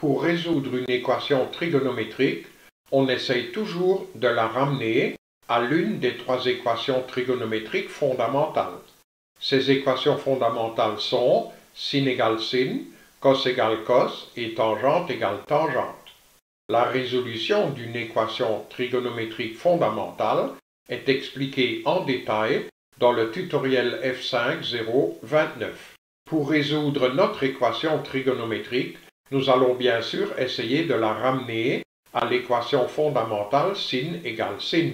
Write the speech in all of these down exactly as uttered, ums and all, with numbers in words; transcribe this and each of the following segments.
Pour résoudre une équation trigonométrique, on essaye toujours de la ramener à l'une des trois équations trigonométriques fondamentales. Ces équations fondamentales sont sin égale sin, cos égale cos et tangente égale tangente. La résolution d'une équation trigonométrique fondamentale est expliquée en détail dans le tutoriel F cinq zéro vingt-neuf. Pour résoudre notre équation trigonométrique, nous allons bien sûr essayer de la ramener à l'équation fondamentale sin égale sin.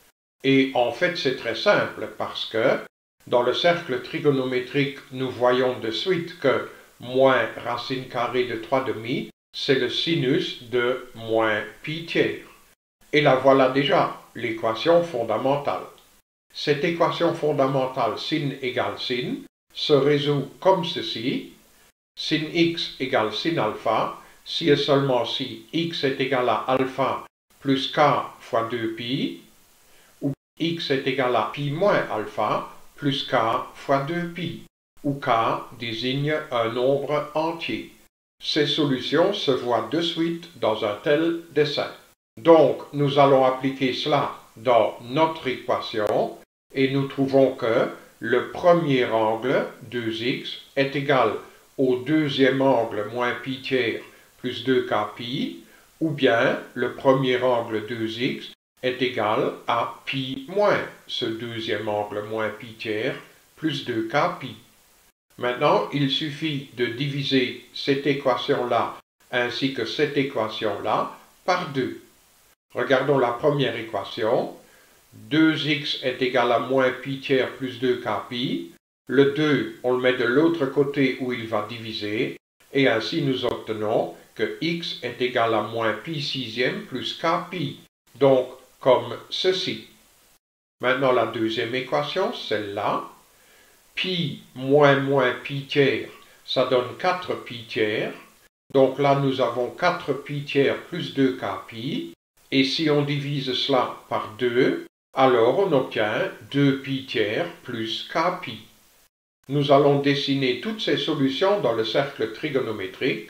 Et en fait, c'est très simple parce que dans le cercle trigonométrique, nous voyons de suite que moins racine carrée de trois demi, c'est le sinus de moins pi tiers. Et la voilà déjà, l'équation fondamentale. Cette équation fondamentale sin égale sin se résout comme ceci. Sin x égale sin alpha, si et seulement si x est égal à alpha plus k fois deux pi, ou x est égal à pi moins alpha plus k fois deux pi, où k désigne un nombre entier. Ces solutions se voient de suite dans un tel dessin. Donc, nous allons appliquer cela dans notre équation et nous trouvons que le premier angle, deux x, est égal au deuxième angle moins pi tiers plus deux k pi, ou bien le premier angle deux x est égal à pi moins ce deuxième angle moins pi tiers plus deux k pi. Maintenant, il suffit de diviser cette équation-là ainsi que cette équation-là par deux. Regardons la première équation. deux x est égal à moins pi tiers plus deux k pi. Le deux, on le met de l'autre côté où il va diviser, et ainsi nous obtenons que x est égal à moins pi sixième plus k pi. Donc, comme ceci. Maintenant, la deuxième équation, celle-là. Pi moins moins pi tiers, ça donne quatre pi tiers. Donc là, nous avons quatre pi tiers plus deux k pi. Et si on divise cela par deux, alors on obtient deux pi tiers plus k pi. Nous allons dessiner toutes ces solutions dans le cercle trigonométrique.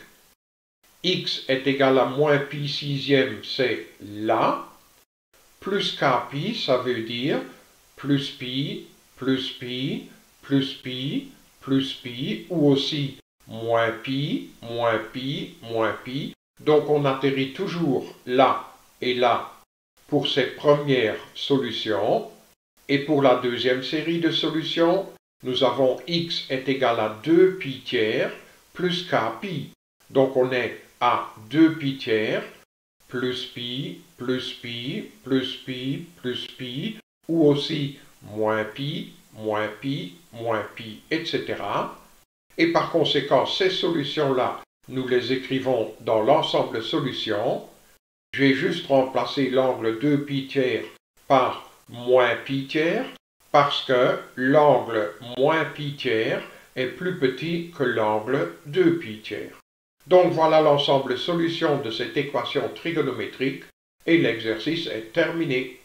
X est égal à moins pi sixième, c'est là. Plus k pi, ça veut dire plus pi, plus pi, plus pi, plus pi, ou aussi moins pi, moins pi, moins pi. Donc on atterrit toujours là et là pour cette première solution. Et pour la deuxième série de solutions, nous avons x est égal à deux pi tiers plus k pi. Donc on est à deux pi tiers plus pi, plus pi, plus pi, plus pi, ou aussi moins pi, moins pi, moins pi, et cetera. Et par conséquent, ces solutions-là, nous les écrivons dans l'ensemble solution. Je vais juste remplacer l'angle deux pi tiers par moins pi tiers, parce que l'angle moins pi tiers est plus petit que l'angle deux pi tiers. Donc voilà l'ensemble solution de cette équation trigonométrique, et l'exercice est terminé.